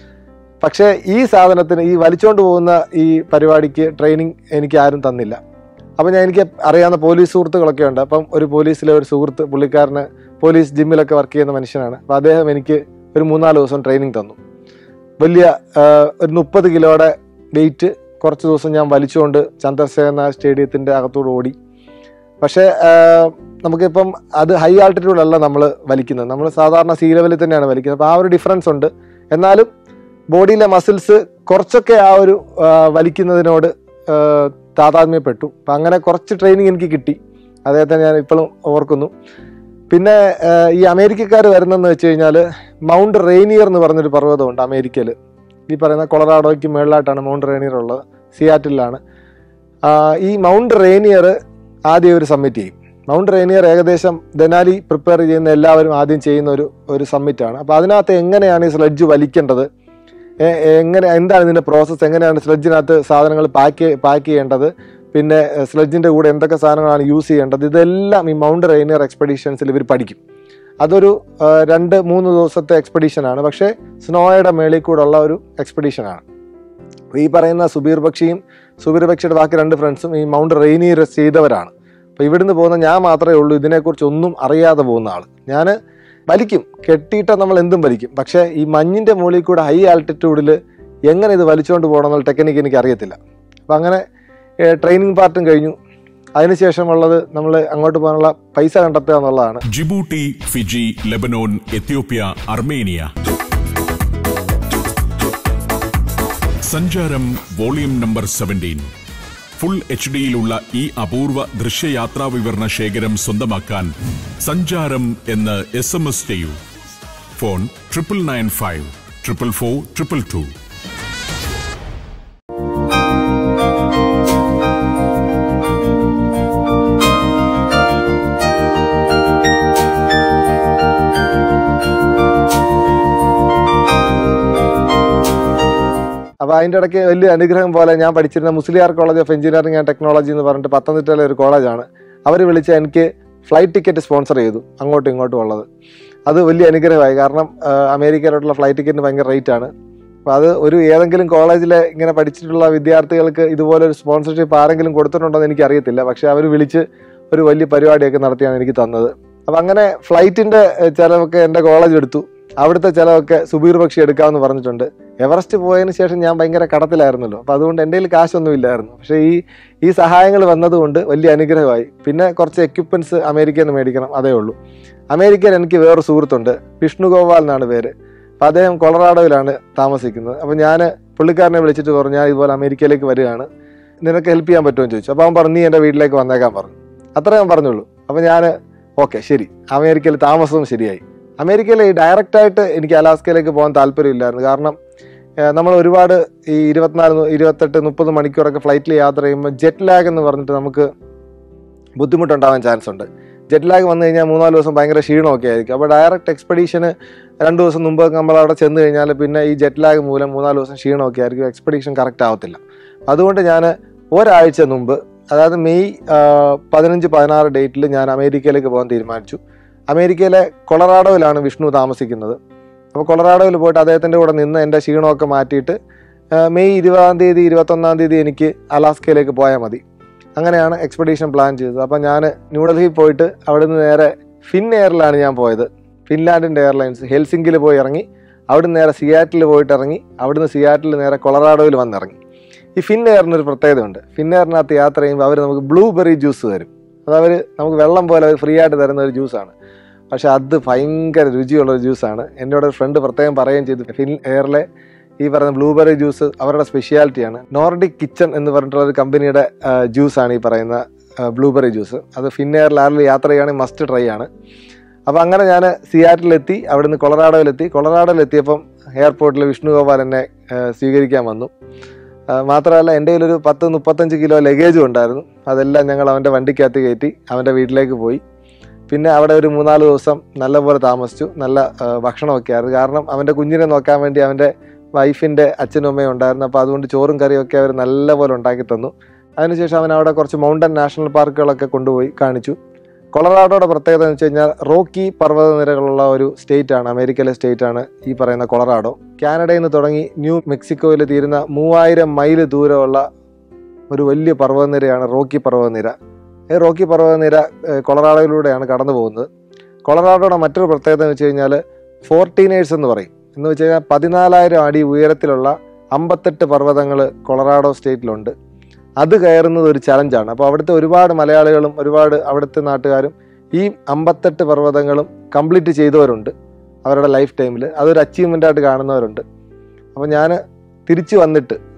[SPEAKER 1] പക്ഷേ ഈ സാധനത്തിന്, ഈ വലിച്ചുകൊണ്ട് പോകുന്ന ഈ പരിപാടിക്ക് ട്രെയിനിങ് എനിക്ക് ആരും തന്നില്ല. അപ്പം ഞാൻ, എനിക്ക് അറിയാവുന്ന പോലീസ് സുഹൃത്തുക്കളൊക്കെ ഉണ്ട്. അപ്പം ഒരു പോലീസിലെ ഒരു സുഹൃത്ത്, പുള്ളിക്കാരന് പോലീസ് ജിമ്മിലൊക്കെ വർക്ക് ചെയ്യുന്ന മനുഷ്യനാണ്. അപ്പോൾ അദ്ദേഹം എനിക്ക് ഒരു മൂന്നാല് ദിവസം ട്രെയിനിങ് തന്നു. വലിയ ഒരു മുപ്പത് കിലോയുടെ വെയിറ്റ് കുറച്ച് ദിവസം ഞാൻ വലിച്ചുകൊണ്ട് ചന്ദ്രശേഖരനാഥ് സ്റ്റേഡിയത്തിൻ്റെ അകത്തൂടെ ഓടി. പക്ഷേ നമുക്കിപ്പം അത് ഹൈ ആൾട്ടിറ്റ്യൂഡല്ല നമ്മൾ വലിക്കുന്നത്, നമ്മൾ സാധാരണ സീ ലെവലിൽ തന്നെയാണ് വലിക്കുന്നത്. അപ്പോൾ ആ ഒരു ഡിഫറൻസ് ഉണ്ട്. എന്നാലും ബോഡിയിലെ മസിൽസ് കുറച്ചൊക്കെ ആ ഒരു വലിക്കുന്നതിനോട് താതാത്മ്യപ്പെട്ടു. അപ്പം അങ്ങനെ കുറച്ച് ട്രെയിനിങ് എനിക്ക് കിട്ടി. അദ്ദേഹത്തെ ഞാൻ ഇപ്പോഴും ഓർക്കുന്നു. പിന്നെ ഈ അമേരിക്കക്കാർ വരുന്നതെന്ന് വെച്ച് കഴിഞ്ഞാൽ മൗണ്ട് റെയിനിയർ എന്ന് പറഞ്ഞൊരു പർവ്വതമുണ്ട് അമേരിക്കയിൽ. ഈ പറയുന്ന കൊളറാഡോയ്ക്ക് മേളിലായിട്ടാണ് മൗണ്ട് റെയിനിയർ ഉള്ളത്, സിയാറ്റിലാണ്. ഈ മൗണ്ട് റെയിനിയർ ആദ്യം ഒരു സബ്മിറ്റ് ചെയ്യും. മൗണ്ട് റെയിനിയർ ഏകദേശം ദനാലി പ്രിപ്പയർ ചെയ്യുന്ന എല്ലാവരും ആദ്യം ചെയ്യുന്ന ഒരു ഒരു സബ്മിറ്റാണ്. അപ്പോൾ അതിനകത്ത് എങ്ങനെയാണ് ഈ സ്ലെഡ്ജ് വലിക്കേണ്ടത്, എങ്ങനെ എന്താണ് ഇതിൻ്റെ പ്രോസസ്സ്, എങ്ങനെയാണ് സ്ലെഡ്ജിനകത്ത് സാധനങ്ങൾ പാക്ക് പാക്ക് ചെയ്യേണ്ടത്, പിന്നെ സ്ലെഡ്ജിൻ്റെ കൂടെ എന്തൊക്കെ സാധനങ്ങളാണ് യൂസ് ചെയ്യേണ്ടത്, ഇതെല്ലാം ഈ മൗണ്ട് റെയിനിയർ എക്സ്പെഡീഷൻസിൽ ഇവർ പഠിക്കും. അതൊരു രണ്ട് മൂന്ന് ദിവസത്തെ എക്സ്പെഡീഷനാണ്, പക്ഷേ സ്നോയുടെ മേളിൽ കൂടെ ഉള്ള ഒരു എക്സ്പെഡീഷനാണ്. ഈ പറയുന്ന സുബീർ ബക്ഷിയും സുബീർ ബക്ഷിയുടെ ബാക്കി രണ്ട് ഫ്രണ്ട്സും ഈ മൗണ്ട് റെയിനിയർ ചെയ്തവരാണ്. അപ്പോൾ ഇവിടുന്ന് പോകുന്ന ഞാൻ മാത്രമേ ഉള്ളൂ ഇതിനെക്കുറിച്ച് ഒന്നും അറിയാതെ പോകുന്ന ആൾ. ഞാൻ വലിക്കും, കെട്ടിയിട്ട് നമ്മൾ എന്തും വലിക്കും, പക്ഷേ ഈ മഞ്ഞിൻ്റെ മുകളിൽ കൂടെ ഹൈ ആൾട്ടിറ്റ്യൂഡിൽ എങ്ങനെ ഇത് വലിച്ചുകൊണ്ട് പോകണം എന്നുള്ള ടെക്നിക്ക് എനിക്ക് അറിയത്തില്ല. അപ്പം അങ്ങനെ ട്രെയിനിങ് പാർട്ടും കഴിഞ്ഞു. അതിനുശേഷമുള്ളത് നമ്മൾ അങ്ങോട്ട് പോകാനുള്ള പൈസ കണ്ടെത്തുക എന്നുള്ളതാണ്.
[SPEAKER 2] Djibouti, Fiji, Lebanon, Ethiopia, Armenia. Sancharam volume number seventeen. Full H ഡിയിലുള്ള ഈ അപൂർവ ദൃശ്യയാത്രാ വിവരണ ശേഖരം സ്വന്തമാക്കാൻ സഞ്ചാരം എന്ന് എസ് എം എസ് ചെയ്യൂ. Phone triple nine five triple four triple two.
[SPEAKER 1] അപ്പോൾ അതിൻ്റെ ഇടയ്ക്ക് വലിയ അനുഗ്രഹം പോലെ ഞാൻ പഠിച്ചിരുന്ന Musaliar college of engineering and technology എന്ന് പറഞ്ഞിട്ട് പത്തനംതിട്ടയിലെ ഒരു കോളേജാണ്. അവർ വിളിച്ച് എനിക്ക് ഫ്ലൈറ്റ് ടിക്കറ്റ് സ്പോൺസർ ചെയ്തു, അങ്ങോട്ടും ഇങ്ങോട്ടും ഉള്ളത്. അത് വലിയ അനുഗ്രഹമായി. കാരണം അമേരിക്കയിലോട്ടുള്ള ഫ്ലൈറ്റ് ടിക്കറ്റിന് ഭയങ്കര റേറ്റ് ആണ്. അപ്പോൾ അത് ഒരു ഏതെങ്കിലും കോളേജിലെ ഇങ്ങനെ പഠിച്ചിട്ടുള്ള വിദ്യാർത്ഥികൾക്ക് ഇതുപോലൊരു സ്പോൺസർഷിപ്പ് ആരെങ്കിലും കൊടുത്തിട്ടുണ്ടോ എന്ന് എനിക്കറിയത്തില്ല. പക്ഷേ അവർ വിളിച്ച് ഒരു വലിയ പരിപാടിയൊക്കെ നടത്തിയാണ് എനിക്ക് തന്നത്. അപ്പം അങ്ങനെ ഫ്ലൈറ്റിൻ്റെ ചിലവൊക്കെ എൻ്റെ കോളേജ് എടുത്തു. അവിടുത്തെ ചിലവൊക്കെ സുബീർ ബക്ഷി എടുക്കാമെന്ന് പറഞ്ഞിട്ടുണ്ട്. എവറസ്റ്റ് പോയതിന് ശേഷം ഞാൻ ഭയങ്കര കടത്തിലായിരുന്നല്ലോ, അപ്പോൾ അതുകൊണ്ട് എൻ്റെ കയ്യിൽ കാശൊന്നും ഇല്ലായിരുന്നു. പക്ഷേ ഈ ഈ സഹായങ്ങൾ വന്നതുകൊണ്ട് വലിയ അനുഗ്രഹമായി. പിന്നെ കുറച്ച് എക്യുപ്മെൻറ്റ്സ് അമേരിക്കയിൽ നിന്ന് മേടിക്കണം, അതേ ഉള്ളൂ. അമേരിക്കയിൽ എനിക്ക് വേറൊരു സുഹൃത്തുണ്ട്, വിഷ്ണു ഗോപാൽ എന്നാണ് പേര്. അപ്പോൾ അദ്ദേഹം കൊളറാഡോയിലാണ് താമസിക്കുന്നത്. അപ്പോൾ ഞാൻ പുള്ളിക്കാരനെ വിളിച്ചിട്ട് പറഞ്ഞു, ഞാൻ ഇതുപോലെ അമേരിക്കയിലേക്ക് വരികയാണ്, നിനക്ക് ഹെൽപ്പ് ചെയ്യാൻ പറ്റുമോ എന്ന് ചോദിച്ചു. അപ്പോൾ അവൻ പറഞ്ഞു, നീ എൻ്റെ വീട്ടിലേക്ക് വന്നേക്കാൻ പറഞ്ഞു. അത്രേ ഞാൻ പറഞ്ഞുള്ളൂ. അപ്പോൾ ഞാൻ ഓക്കെ ശരി, അമേരിക്കയിൽ താമസവും ശരിയായി. അമേരിക്കയിൽ ഡയറക്റ്റായിട്ട് എനിക്ക് അലാസ്കയിലേക്ക് പോകാൻ താല്പര്യമില്ലായിരുന്നു. കാരണം നമ്മൾ ഒരുപാട് ഈ ഇരുപത്തിനാല് ഇരുപത്തെട്ട് മുപ്പത് മണിക്കൂറൊക്കെ ഫ്ലൈറ്റിൽ യാത്ര ചെയ്യുമ്പോൾ ജെറ്റ് ലാഗ് എന്ന് പറഞ്ഞിട്ട് നമുക്ക് ബുദ്ധിമുട്ടുണ്ടാവാൻ ചാൻസ് ഉണ്ട്. ജെറ്റ് ലാഗ് വന്നു കഴിഞ്ഞാൽ മൂന്നാല് ദിവസം ഭയങ്കര ക്ഷീണമൊക്കെ ആയിരിക്കും. അപ്പോൾ ഡയറക്റ്റ് എക്സ്പെഡീഷന് രണ്ട് ദിവസം മുമ്പ് നമ്മളവിടെ ചെന്ന് കഴിഞ്ഞാൽ പിന്നെ ഈ ജെറ്റ് ലാഗ് മൂലം മൂന്നാല് ദിവസം ക്ഷീണമൊക്കെ ആയിരിക്കും, എക്സ്പെഡീഷൻ കറക്റ്റ് ആവത്തില്ല. അതുകൊണ്ട് ഞാൻ ഒരാഴ്ച മുമ്പ്, അതായത് മെയ് പതിനഞ്ച് പതിനാറ് ഡേറ്റിൽ ഞാൻ അമേരിക്കയിലേക്ക് പോകാൻ തീരുമാനിച്ചു. അമേരിക്കയിലെ കൊളറാഡോയിലാണ് വിഷ്ണു താമസിക്കുന്നത്. അപ്പോൾ കൊളറാഡോയിൽ പോയിട്ട് അദ്ദേഹത്തിൻ്റെ കൂടെ നിന്ന് എൻ്റെ ക്ഷീണമൊക്കെ മാറ്റിയിട്ട് മെയ് ഇരുപതാം തീയതി ഇരുപത്തൊന്നാം തീയതി എനിക്ക് അലാസ്കയിലേക്ക് പോയാൽ മതി. അങ്ങനെയാണ് എക്സ്പെഡീഷൻ പ്ലാൻ ചെയ്തത്. അപ്പോൾ ഞാൻ ന്യൂഡൽഹിയിൽ പോയിട്ട് അവിടുന്ന് നേരെ ഫിൻ എയറിലാണ് ഞാൻ പോയത്. ഫിൻലാൻഡിൻ്റെ എയർലൈൻസ്. ഹെൽസിങ്കിൽ പോയി ഇറങ്ങി, അവിടുന്ന് നേരെ സിയാറ്റിൽ പോയിട്ട് ഇറങ്ങി, അവിടുന്ന് സിയാറ്റിൽ നേരെ കൊളറാഡോയിൽ വന്നിറങ്ങി. ഈ ഫിൻ എയറിനൊരു പ്രത്യേകതയുണ്ട്. ഫിൻ എയറിനകത്ത് യാത്ര ചെയ്യുമ്പോൾ അവർ നമുക്ക് ബ്ലൂബെറി ജ്യൂസ് തരും. അതവർ നമുക്ക് വെള്ളം പോലെ അവർ ഫ്രീ ആയിട്ട് തരുന്ന ഒരു ജ്യൂസാണ്. പക്ഷെ അത് ഭയങ്കര രുചിയുള്ളൊരു ജ്യൂസാണ്. എന്നോട് ഒരു ഫ്രണ്ട് പ്രത്യേകം പറയുകയും ചെയ്തു, ഫിൻ എയറിലെ ഈ പറയുന്ന ബ്ലൂബെറി ജ്യൂസ് അവരുടെ സ്പെഷ്യാലിറ്റിയാണ്. നോർഡിക് കിച്ചൺ എന്ന് പറഞ്ഞിട്ടുള്ള ഒരു കമ്പനിയുടെ ജ്യൂസാണ് ഈ പറയുന്ന ബ്ലൂബെറി ജ്യൂസ്. അത് ഫിൻ എയറിൽ ആരിൽ യാത്ര ചെയ്യുകയാണെങ്കിൽ മസ്റ്റ് ട്രൈ ആണ്. അപ്പോൾ അങ്ങനെ ഞാൻ സിയാറ്റിലെത്തി, അവിടുന്ന് കൊളറാഡോയിലെത്തി. കൊളറാഡോയിലെത്തിയപ്പം എയർപോർട്ടിൽ വിഷ്ണു ഗോപാൽ എന്നെ സ്വീകരിക്കാൻ വന്നു. മാത്രമല്ല എൻ്റെ കയ്യിലൊരു പത്ത് മുപ്പത്തഞ്ച് കിലോ ലഗേജും ഉണ്ടായിരുന്നു. അതെല്ലാം ഞങ്ങൾ അവൻ്റെ വണ്ടിക്കകത്ത് കയറ്റി അവൻ്റെ വീട്ടിലേക്ക് പോയി. പിന്നെ അവിടെ ഒരു മൂന്നാല് ദിവസം നല്ലപോലെ താമസിച്ചു. നല്ല ഭക്ഷണമൊക്കെ ആയിരുന്നു. കാരണം അവൻ്റെ കുഞ്ഞിനെ നോക്കാൻ വേണ്ടി അവൻ്റെ വൈഫിൻ്റെ അച്ഛനും അമ്മയും ഉണ്ടായിരുന്നു. അപ്പോൾ അതുകൊണ്ട് ചോറും കറിയൊക്കെ അവർ നല്ലപോലെ ഉണ്ടാക്കി തന്നു. അതിനുശേഷം അവൻ അവിടെ കുറച്ച് മൗണ്ടൻ നാഷണൽ പാർക്കുകളൊക്കെ കൊണ്ടുപോയി കാണിച്ചു. കൊളറാഡോയുടെ പ്രത്യേകത എന്ന് വെച്ച് കഴിഞ്ഞാൽ റോക്കി പർവ്വതനിരകളുള്ള ഒരു സ്റ്റേറ്റാണ്, അമേരിക്കയിലെ സ്റ്റേറ്റാണ് ഈ പറയുന്ന കൊളറാഡോ. കാനഡയിൽ നിന്ന് തുടങ്ങി ന്യൂ മെക്സിക്കോയിൽ തീരുന്ന മൂവായിരം മൈൽ ദൂരമുള്ള ഒരു വലിയ പർവ്വതനിരയാണ് റോക്കി പർവ്വതനിര. ഈ റോക്കി പർവ്വതനിര കൊളറാഡോയിലൂടെയാണ് കടന്നു പോകുന്നത്. കൊളറാഡോയുടെ മറ്റൊരു പ്രത്യേകത എന്ന് വെച്ച് കഴിഞ്ഞാൽ ഫോർട്ടീനേഴ്സ് എന്ന് പറയും. എന്ന് വെച്ച് കഴിഞ്ഞാൽ പതിനാലായിരം അടി ഉയരത്തിലുള്ള അമ്പത്തെട്ട് പർവ്വതങ്ങൾ കൊളറാഡോ സ്റ്റേറ്റിലുണ്ട്. അത് കയറുന്നത് ഒരു ചലഞ്ചാണ്. അപ്പോൾ അവിടുത്തെ ഒരുപാട് മലയാളികളും ഒരുപാട് അവിടുത്തെ നാട്ടുകാരും ഈ അമ്പത്തെട്ട് പർവ്വതങ്ങളും കംപ്ലീറ്റ് ചെയ്തവരുണ്ട് അവരുടെ ലൈഫ് ടൈമിൽ. അതൊരു അച്ചീവ്മെൻ്റ് ആയിട്ട് കാണുന്നവരുണ്ട്. അപ്പോൾ ഞാൻ തിരിച്ചു വന്നിട്ട്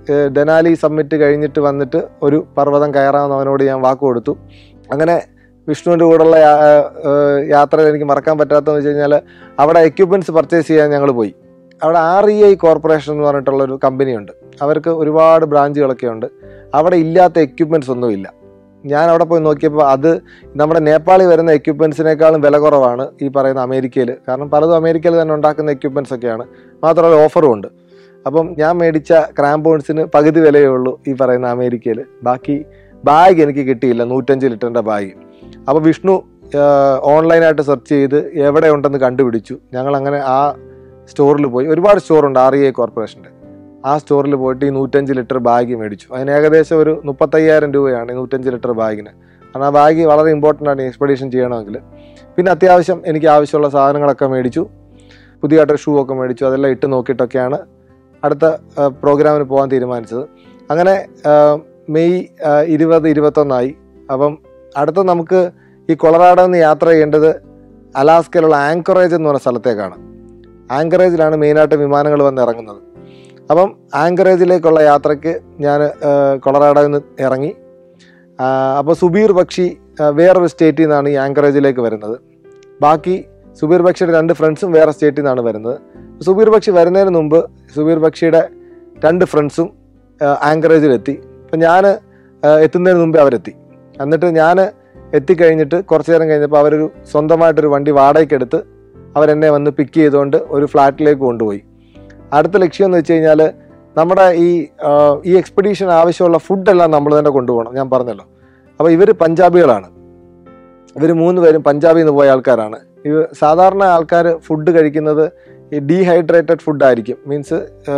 [SPEAKER 1] ഡെനാലി സമ്മിറ്റ് കഴിഞ്ഞിട്ട് വന്നിട്ട് ഒരു പർവ്വതം കയറാമെന്ന് അവനോട് ഞാൻ വാക്ക് കൊടുത്തു. അങ്ങനെ വിഷ്ണുവിൻ്റെ കൂടെയുള്ള യാത്രയിൽ എനിക്ക് മറക്കാൻ പറ്റാത്തതെന്ന് വെച്ച് കഴിഞ്ഞാൽ അവിടെ എക്യുപ്മെൻറ്റ്സ് പർച്ചേസ് ചെയ്യാൻ ഞങ്ങൾ പോയി. അവിടെ ആർ ഇ ഐ കോർപ്പറേഷൻ എന്ന് പറഞ്ഞിട്ടുള്ളൊരു കമ്പനിയുണ്ട്. അവർക്ക് ഒരുപാട് ബ്രാഞ്ചുകളൊക്കെ ഉണ്ട്. അവിടെ ഇല്ലാത്ത എക്യുപ്മെൻറ്റ്സ് ഒന്നുമില്ല. ഞാൻ അവിടെ പോയി നോക്കിയപ്പോൾ അത് നമ്മുടെ നേപ്പാളിൽ വരുന്ന എക്യുപ്മെൻറ്റ്സിനേക്കാളും വില കുറവാണ് ഈ പറയുന്ന അമേരിക്കയിൽ. കാരണം പലതും അമേരിക്കയിൽ തന്നെ ഉണ്ടാക്കുന്ന എക്യുപ്മെൻറ്റ്സ് ഒക്കെയാണ്. മാത്രമല്ല ഓഫറും ഉണ്ട്. അപ്പം ഞാൻ മേടിച്ച ക്രാംപോൺസിന് പകുതി വിലയേ ഉള്ളൂ ഈ പറയുന്ന അമേരിക്കയിൽ. ബാക്കി ബാഗ് എനിക്ക് കിട്ടിയില്ല, നൂറ്റഞ്ച് ലിറ്ററിൻ്റെ ബാഗ്. അപ്പോൾ വിഷ്ണു ഓൺലൈനായിട്ട് സെർച്ച് ചെയ്ത് എവിടെ ഉണ്ടെന്ന് കണ്ടുപിടിച്ചു. ഞങ്ങളങ്ങനെ ആ സ്റ്റോറിൽ പോയി. ഒരുപാട് സ്റ്റോറുണ്ട് ആർ ഇ ഐ കോർപ്പറേഷൻ്റെ. ആ സ്റ്റോറിൽ പോയിട്ട് ഈ നൂറ്റഞ്ച് ലിറ്റർ ബാഗ് മേടിച്ചു. അതിന് ഏകദേശം ഒരു മുപ്പത്തയ്യായിരം രൂപയാണ് ഈ നൂറ്റഞ്ച് ലിറ്റർ ബാഗിന്. കാരണം ആ ബാഗ് വളരെ ഇമ്പോർട്ടൻ്റ് ആണ് എക്സ്പെഡീഷൻ ചെയ്യണമെങ്കിൽ. പിന്നെ അത്യാവശ്യം എനിക്ക് ആവശ്യമുള്ള സാധനങ്ങളൊക്കെ മേടിച്ചു. പുതിയതായിട്ടൊരു ഷൂ ഒക്കെ മേടിച്ചു. അതെല്ലാം ഇട്ട് നോക്കിയിട്ടൊക്കെയാണ് അടുത്ത പ്രോഗ്രാമിന് പോകാൻ തീരുമാനിച്ചത്. അങ്ങനെ മെയ് ഇരുപത് ഇരുപത്തൊന്നായി. അപ്പം അടുത്ത നമുക്ക് ഈ കൊളറാഡോ നിന്ന് യാത്ര ചെയ്യേണ്ടത് അലാസ്കയിലുള്ള ആങ്കറേജ് എന്ന് പറഞ്ഞ സ്ഥലത്തേക്കാണ്. ആങ്കറേജിലാണ് മെയിനായിട്ട് വിമാനങ്ങൾ വന്ന് ഇറങ്ങുന്നത്. അപ്പം ആങ്കറേജിലേക്കുള്ള യാത്രയ്ക്ക് ഞാൻ കൊളറാഡോയിൽ നിന്ന് ഇറങ്ങി. അപ്പോൾ സുബീർ ബക്ഷി വേറൊരു സ്റ്റേറ്റിൽ നിന്നാണ് ഈ ആങ്കറേജിലേക്ക് വരുന്നത്. ബാക്കി സുബീർ ബക്ഷിയുടെ രണ്ട് ഫ്രണ്ട്സും വേറെ സ്റ്റേറ്റിൽ നിന്നാണ് വരുന്നത്. സുബീർ ബക്ഷി വരുന്നതിന് മുമ്പ് സുബീർ ബക്ഷിയുടെ രണ്ട് ഫ്രണ്ട്സും ആങ്കറേജിലെത്തി. അപ്പം ഞാൻ എത്തുന്നതിന് മുമ്പേ അവരെത്തി. എന്നിട്ട് ഞാൻ എത്തിക്കഴിഞ്ഞിട്ട് കുറച്ച് നേരം കഴിഞ്ഞപ്പോൾ അവരൊരു സ്വന്തമായിട്ടൊരു വണ്ടി വാടകയ്ക്കെടുത്ത് അവരെന്നെ വന്ന് പിക്ക് ചെയ്തുകൊണ്ട് ഒരു ഫ്ലാറ്റിലേക്ക് കൊണ്ടുപോയി. അടുത്ത ലക്ഷ്യം എന്ന് വെച്ച് കഴിഞ്ഞാൽ നമ്മുടെ ഈ ഈ എക്സ്പെഡീഷൻ ആവശ്യമുള്ള ഫുഡെല്ലാം നമ്മൾ തന്നെ കൊണ്ടുപോകണം. ഞാൻ പറഞ്ഞല്ലോ. അപ്പോൾ ഇവർ പഞ്ചാബികളാണ്. ഇവർ മൂന്ന് പേരും പഞ്ചാബിൽ നിന്ന് പോയ ആൾക്കാരാണ്. ഇവ സാധാരണ ആൾക്കാർ ഫുഡ് കഴിക്കുന്നത് ഈ ഡീഹൈഡ്രേറ്റഡ് ഫുഡായിരിക്കും. മീൻസ്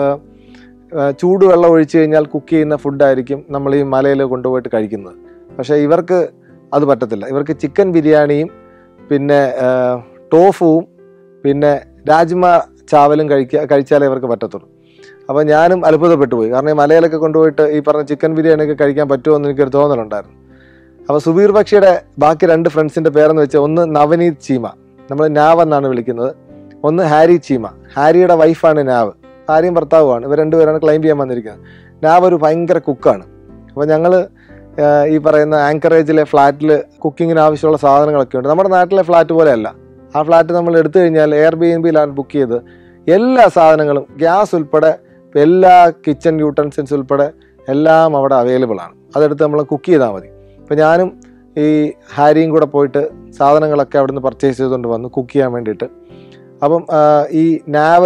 [SPEAKER 1] ചൂടുവെള്ളം ഒഴിച്ച് കഴിഞ്ഞാൽ കുക്ക് ചെയ്യുന്ന ഫുഡായിരിക്കും നമ്മൾ ഈ മലയിൽ കൊണ്ടുപോയിട്ട് കഴിക്കുന്നത്. പക്ഷേ ഇവർക്ക് അത് പറ്റത്തില്ല. ഇവർക്ക് ചിക്കൻ ബിരിയാണിയും പിന്നെ ടോഫുവും പിന്നെ രാജ്മ ചാവലും കഴിക്കുക കഴിച്ചാലേ ഇവർക്ക് പറ്റത്തുള്ളൂ. അപ്പോൾ ഞാനും അത്ഭുതപ്പെട്ടു പോയി. കാരണം ഈ മലയിലൊക്കെ കൊണ്ടുപോയിട്ട് ഈ പറഞ്ഞ ചിക്കൻ ബിരിയാണിയൊക്കെ കഴിക്കാൻ പറ്റുമോ എന്ന് എനിക്കൊരു തോന്നലുണ്ടായിരുന്നു. അപ്പോൾ സുബീർ ബക്ഷിയുടെ ബാക്കി രണ്ട് ഫ്രണ്ട്സിൻ്റെ പേരെന്ന് വെച്ചാൽ ഒന്ന് നവനീത് ചീമ, നമ്മൾ നാവ് എന്നാണ് വിളിക്കുന്നത്. ഒന്ന് ഹാരി ചീമ. ഹാരിയുടെ വൈഫാണ് നാവ്. ഹാരിയും ഭർത്താവുമാണ്. ഇവർ രണ്ടുപേരാണ് ക്ലൈംബ് ചെയ്യാൻ വന്നിരിക്കുന്നത്. നാവ് ഒരു ഭയങ്കര കുക്കാണ്. അപ്പോൾ ഞങ്ങൾ ഈ പറയുന്ന ആങ്കറേജിലെ ഫ്ലാറ്റിൽ കുക്കിങ്ങിന് ആവശ്യമുള്ള സാധനങ്ങളൊക്കെ ഉണ്ട്. നമ്മുടെ നാട്ടിലെ ഫ്ലാറ്റ് പോലെയല്ല. ആ ഫ്ലാറ്റ് നമ്മൾ എടുത്തു കഴിഞ്ഞാൽ എയർ ബി എൻ ബിയിലാണ് ബുക്ക് ചെയ്ത് എല്ലാ സാധനങ്ങളും ഗ്യാസ് ഉൾപ്പെടെ എല്ലാ കിച്ചൺ യൂട്ടൻസിൽസ് ഉൾപ്പെടെ എല്ലാം അവിടെ അവൈലബിൾ ആണ്. അതെടുത്ത് നമ്മൾ കുക്ക് ചെയ്താൽ മതി. അപ്പോൾ ഞാനും ഈ ഹാരിയും കൂടെ പോയിട്ട് സാധനങ്ങളൊക്കെ അവിടെ നിന്ന് പർച്ചേസ് ചെയ്തുകൊണ്ട് വന്നു കുക്ക് ചെയ്യാൻ വേണ്ടിയിട്ട്. അപ്പം ഈ നാവ്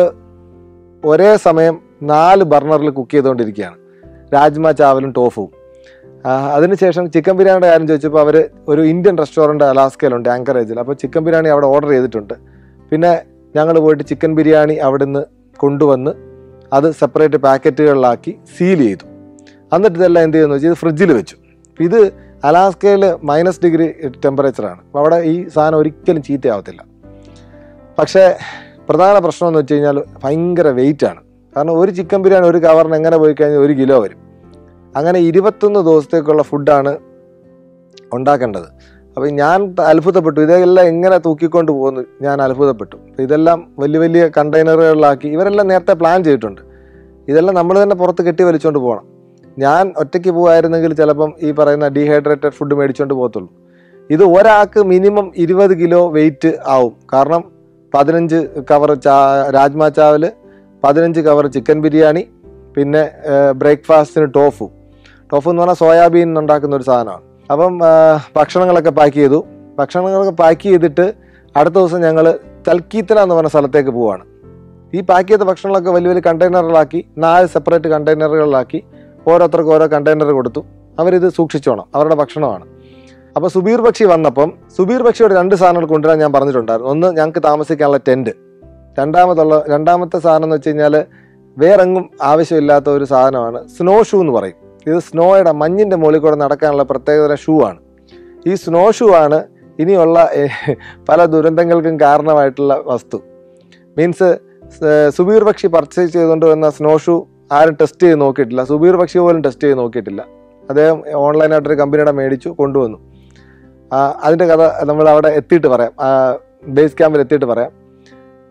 [SPEAKER 1] ഒരേ സമയം നാല് ബർണറിൽ കുക്ക് ചെയ്തുകൊണ്ടിരിക്കുകയാണ്, രാജ്മ ചാവലും ടോഫും. അതിനുശേഷം ചിക്കൻ ബിരിയാണിയുടെ കാര്യം ചോദിച്ചപ്പോൾ അവർ ഒരു ഇന്ത്യൻ റെസ്റ്റോറൻറ്റ് അലാസ്കയിലുണ്ട് ആങ്കറേജിൽ. അപ്പോൾ ചിക്കൻ ബിരിയാണി അവിടെ ഓർഡർ ചെയ്തിട്ടുണ്ട്. പിന്നെ ഞങ്ങൾ പോയിട്ട് ചിക്കൻ ബിരിയാണി അവിടുന്ന് കൊണ്ടുവന്ന് അത് സെപ്പറേറ്റ് പാക്കറ്റുകളിലാക്കി സീൽ ചെയ്തു. എന്നിട്ട് ഇതെല്ലാം എന്ത് ചെയ്യുന്നു വെച്ചാൽ ഇത് ഫ്രിഡ്ജിൽ വെച്ചു. ഇത് അലാസ്കയിൽ മൈനസ് ഡിഗ്രി ടെമ്പറേച്ചറാണ്. അപ്പോൾ അവിടെ ഈ സാധനം ഒരിക്കലും ചീത്തയാവത്തില്ല. പക്ഷേ പ്രധാന പ്രശ്നം എന്ന് വെച്ച് കഴിഞ്ഞാൽ ഭയങ്കര വെയിറ്റാണ്. കാരണം ഒരു ചിക്കൻ ബിരിയാണി ഒരു കവറിന് എങ്ങനെ പോയി കഴിഞ്ഞാൽ ഒരു കിലോ വരും. അങ്ങനെ ഇരുപത്തൊന്ന് ദിവസത്തേക്കുള്ള ഫുഡാണ് ഉണ്ടാക്കേണ്ടത്. അപ്പോൾ ഞാൻ അത്ഭുതപ്പെട്ടു. ഇതെല്ലാം എങ്ങനെ തൂക്കിക്കൊണ്ട് പോകുന്നു ഞാൻ അത്ഭുതപ്പെട്ടു. ഇതെല്ലാം വലിയ വലിയ കണ്ടെയ്നറുകളിലാക്കി ഇവരെല്ലാം നേരത്തെ പ്ലാൻ ചെയ്തിട്ടുണ്ട്. ഇതെല്ലാം നമ്മൾ തന്നെ പുറത്ത് കെട്ടി വലിച്ചുകൊണ്ട് പോകണം. ഞാൻ ഒറ്റയ്ക്ക് പോകുമായിരുന്നെങ്കിൽ ചിലപ്പം ഈ പറയുന്ന ഡീഹൈഡ്രേറ്റഡ് ഫുഡ് മേടിച്ചുകൊണ്ട് പോകത്തുള്ളൂ. ഇത് ഒരാൾക്ക് മിനിമം ഇരുപത് കിലോ വെയിറ്റ് ആവും. കാരണം പതിനഞ്ച് കവർ ചാ രാജ്മ ചാവൽ, പതിനഞ്ച് കവർ ചിക്കൻ ബിരിയാണി, പിന്നെ ബ്രേക്ക്ഫാസ്റ്റിന് ടോഫു. ടോഫു എന്ന് പറഞ്ഞാൽ സോയാബീൻ ഉണ്ടാക്കുന്ന ഒരു സാധനമാണ്. അപ്പം ഭക്ഷണങ്ങളൊക്കെ പാക്ക് ചെയ്തു. ഭക്ഷണങ്ങളൊക്കെ പാക്ക് ചെയ്തിട്ട് അടുത്ത ദിവസം ഞങ്ങൾ തൽക്കീത്തന എന്ന് പറഞ്ഞ സ്ഥലത്തേക്ക് പോവുകയാണ്. ഈ പാക്ക് ചെയ്ത ഭക്ഷണങ്ങളൊക്കെ വലിയ വലിയ കണ്ടെയ്നറുകളാക്കി നാല് സെപ്പറേറ്റ് കണ്ടെയ്നറുകളിലാക്കി ഓരോരുത്തർക്ക് ഓരോ കണ്ടെയ്നർ കൊടുത്തു. അവരിത് സൂക്ഷിച്ചോണം, അവരുടെ ഭക്ഷണമാണ്. അപ്പോൾ സുബീർ ബക്ഷി വന്നപ്പം സുബീർ ബക്ഷിയുടെ രണ്ട് സാധനങ്ങൾ കൊണ്ടുവരാൻ ഞാൻ പറഞ്ഞിട്ടുണ്ടായിരുന്നു. ഒന്ന് ഞങ്ങൾക്ക് താമസിക്കാനുള്ള ടെൻറ്റ്. രണ്ടാമതുള്ള രണ്ടാമത്തെ സാധനം എന്ന് വെച്ച് കഴിഞ്ഞാൽ വേറെങ്ങും ആവശ്യമില്ലാത്ത ഒരു സാധനമാണ് സ്നോ ഷൂ എന്ന് പറയും. ഇത് സ്നോയുടെ മഞ്ഞിൻ്റെ മുകളിൽ കൂടെ നടക്കാനുള്ള പ്രത്യേകതര ഷൂ ആണ്. ഈ സ്നോ ഷൂ ആണ് ഇനിയുള്ള പല ദുരന്തങ്ങൾക്കും കാരണമായിട്ടുള്ള വസ്തു. മീൻസ് സുബീർ ബക്ഷി പർച്ചേസ് ചെയ്തുകൊണ്ട് വന്ന സ്നോ ഷൂ ആരും ടെസ്റ്റ് ചെയ്ത് നോക്കിയിട്ടില്ല. സുബീർ ബക്ഷി പോലും ടെസ്റ്റ് ചെയ്ത് നോക്കിയിട്ടില്ല. അദ്ദേഹം ഓൺലൈനായിട്ടൊരു കമ്പനിയുടെ മേടിച്ചു കൊണ്ടുവന്നു. അതിൻ്റെ കഥ നമ്മൾ അവിടെ എത്തിയിട്ട് പറയാം, ബേസ് ക്യാമ്പിൽ എത്തിയിട്ട് പറയാം.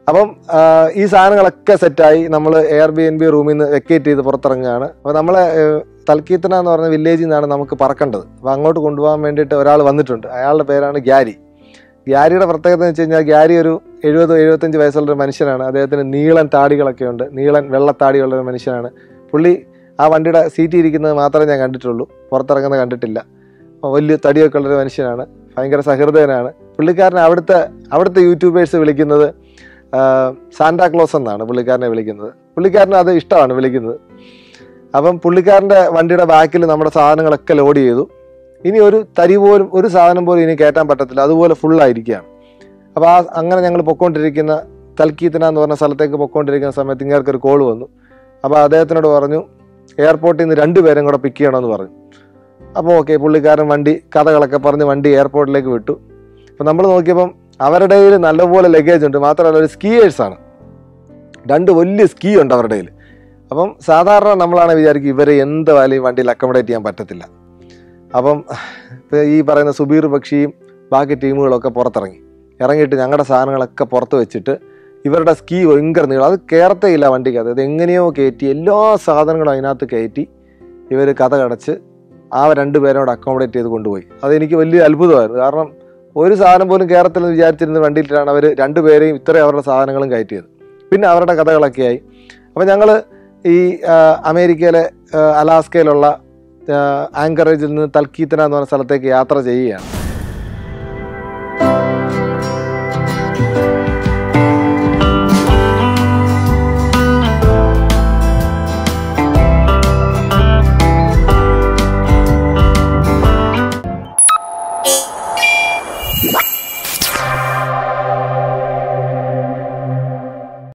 [SPEAKER 1] അപ്പം ഈ സാധനങ്ങളൊക്കെ സെറ്റായി നമ്മൾ എയർ ബി എൻ ബി റൂമിൽ നിന്ന് വെക്കേറ്റ് ചെയ്ത് പുറത്തിറങ്ങുകയാണ്. അപ്പോൾ നമ്മളെ തൽക്കീത്തന എന്ന് പറഞ്ഞ വില്ലേജിൽ നിന്നാണ് നമുക്ക് പറക്കേണ്ടത്. അപ്പോൾ അങ്ങോട്ട് കൊണ്ടുപോകാൻ വേണ്ടിയിട്ട് ഒരാൾ വന്നിട്ടുണ്ട്. അയാളുടെ പേരാണ് ഗ്യാരി. ഗ്യാരിയുടെ പ്രത്യേകത എന്ന് വെച്ച് കഴിഞ്ഞാൽ ഗ്യാരി ഒരു എഴുപത് എഴുപത്തഞ്ച് വയസ്സുള്ളൊരു മനുഷ്യനാണ്. അദ്ദേഹത്തിന് നീളൻ താടികളൊക്കെ ഉണ്ട്, നീളൻ വെള്ളത്താടിയുള്ളൊരു മനുഷ്യനാണ്. പുള്ളി ആ വണ്ടിയുടെ സീറ്റിൽ ഇരിക്കുന്നത് മാത്രമേ ഞാൻ കണ്ടിട്ടുള്ളൂ, പുറത്തിറങ്ങുന്നത് കണ്ടിട്ടില്ല. വലിയ തടിയൊക്കെ ഉള്ളൊരു മനുഷ്യനാണ്, ഭയങ്കര സഹൃദയനാണ്. പുള്ളിക്കാരനെ അവിടുത്തെ അവിടുത്തെ യൂട്യൂബേഴ്സ് വിളിക്കുന്നത് സാന്റാക്ലോസ് എന്നാണ് പുള്ളിക്കാരനെ വിളിക്കുന്നത്. പുള്ളിക്കാരന് അത് ഇഷ്ടമാണ് വിളിക്കുന്നത്. അപ്പം പുള്ളിക്കാരൻ്റെ വണ്ടിയുടെ ബാക്കിൽ നമ്മുടെ സാധനങ്ങളൊക്കെ ലോഡ് ചെയ്തു. ഇനി ഒരു തരി പോലും ഒരു സാധനം പോലും ഇനി കയറ്റാൻ പറ്റത്തില്ല, അതുപോലെ ഫുള്ളായിരിക്കുകയാണ്. അപ്പോൾ ആ അങ്ങനെ ഞങ്ങൾ പൊയ്ക്കൊണ്ടിരിക്കുന്ന തൽക്കീത്തന എന്ന് പറഞ്ഞ സ്ഥലത്തേക്ക് പൊയ്ക്കൊണ്ടിരിക്കുന്ന സമയത്ത് ഇങ്ങേർക്കൊരു കോൾ വന്നു. അപ്പോൾ അദ്ദേഹത്തിനോട് പറഞ്ഞു എയർപോർട്ടിൽ നിന്ന് രണ്ടുപേരും കൂടെ പിക്ക് ചെയ്യണമെന്ന് പറഞ്ഞു. അപ്പോൾ ഓക്കെ, പുള്ളിക്കാരൻ വണ്ടി കഥകളൊക്കെ പറഞ്ഞ് വണ്ടി എയർപോർട്ടിലേക്ക് വിട്ടു. അപ്പോൾ നമ്മൾ നോക്കിയപ്പം അവരുടെ കയ്യിൽ നല്ലപോലെ ലഗേജ് ഉണ്ട്. മാത്രമല്ല ഒരു സ്കീയേഴ്സാണ്, രണ്ട് വലിയ സ്കീ ഉണ്ട് അവരുടെ കയ്യിൽ. അപ്പം സാധാരണ നമ്മളാണ് വിചാരിക്കും ഇവരെ എന്ത് വാലും വണ്ടിയിൽ അക്കോമഡേറ്റ് ചെയ്യാൻ പറ്റത്തില്ല. അപ്പം ഈ പറയുന്ന സുബീർ ബക്ഷിയും ബാക്കി ടീമുകളൊക്കെ പുറത്തിറങ്ങി. ഇറങ്ങിയിട്ട് ഞങ്ങളുടെ സാധനങ്ങളൊക്കെ പുറത്ത് വെച്ചിട്ട് ഇവരുടെ സ്കീ ഭയങ്കര നീളം, അത് കയറത്തേ ഇല്ല വണ്ടിക്കകത്ത്. അത് എങ്ങനെയോ കയറ്റി എല്ലാ സാധനങ്ങളും അതിനകത്ത് കയറ്റി ഇവർ കഥ കടച്ച് ആ രണ്ടുപേരോട് അക്കോമഡേറ്റ് ചെയ്ത് കൊണ്ടുപോയി. അതെനിക്ക് വലിയ അത്ഭുതമായിരുന്നു. കാരണം ഒരു സാധനം പോലും കയറത്തില്ലെന്ന് വിചാരിച്ചിരുന്ന വണ്ടിയിലാണ് അവർ രണ്ടുപേരെയും ഇത്രയും അവരുടെ സാധനങ്ങളും കയറ്റിയത്. പിന്നെ അവരുടെ കഥകളൊക്കെ ആയി. അപ്പം ഞങ്ങൾ ഈ അമേരിക്കയിലെ അലാസ്കയിലുള്ള ആങ്കറേജിൽ നിന്ന് തൽക്കീത്തന എന്ന് പറഞ്ഞ സ്ഥലത്തേക്ക് യാത്ര ചെയ്യുകയാണ്.